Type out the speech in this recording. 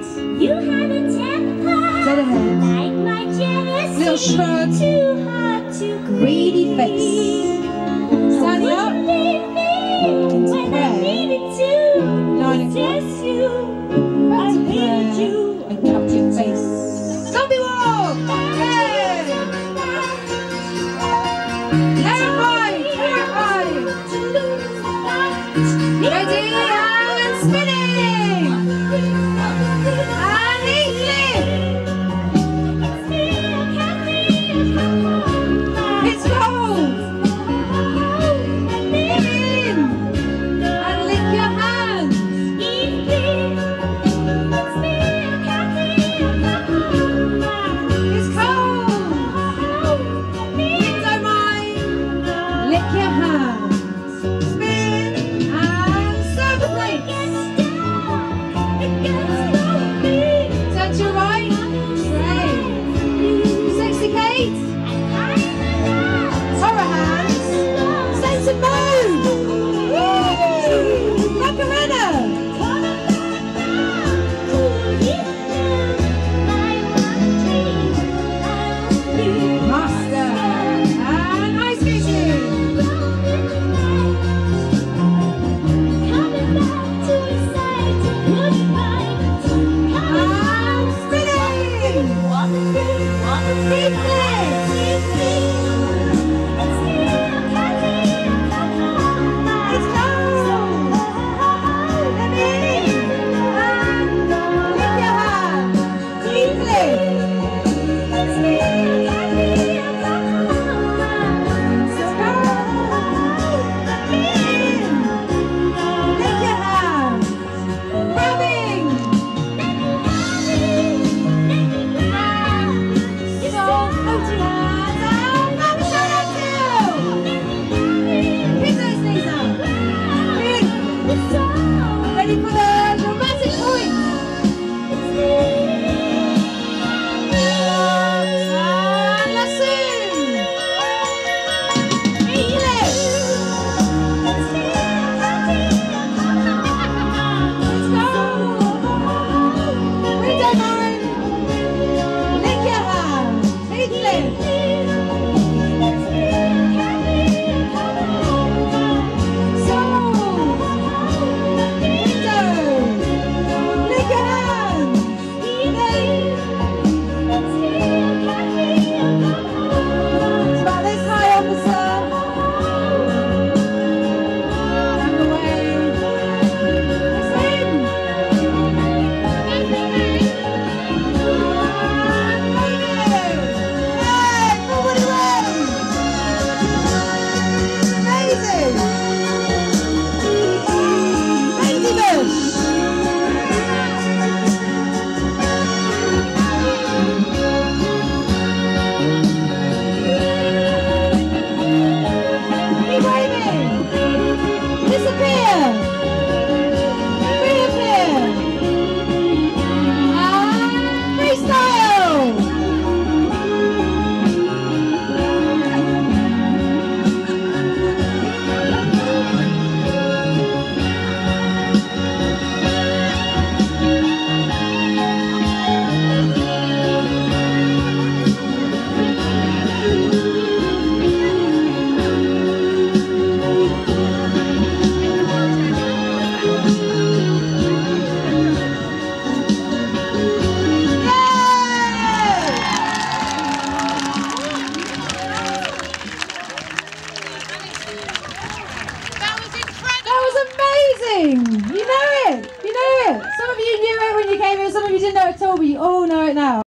You had a temper Dead ahead. like my jealousy. Little shrug. Too hard to Greedy face. Standing up. Into when I prayer. needed to 9 o'clock. possess you. Back I to hated prayer. you. And cupped your face. Zombie walk! Yay! Terrified! Terrified! Ready and spinning! And easily! It's cold! Get in! And lick your hands! It's cold! Don't mind! Lick your hands! Spin! And serve the plates! Turn to your right! Straight! Sexy Kate! Horror hands! Sense of move! Woo! Macarena! Master! And ice skating! And spinning! Deep flips! It's cold! Let me in! And lick your hands! Deep flips! It's cold! Let me in! Lick your hands! Grabbing! So floaty hands and back shoulder two! Kick those knees up! In! Ready for the dramatic point! And lasso! Flip! Let's go! Window man! Lick your hands! Feet flip! So! Window! Lick your hands! It's about this high, officer! Back away! It's in! Disappear! Reappear! And freestyle! You know it! You know it! Some of you knew it when you came in, some of you didn't know it at all, but you all know it now.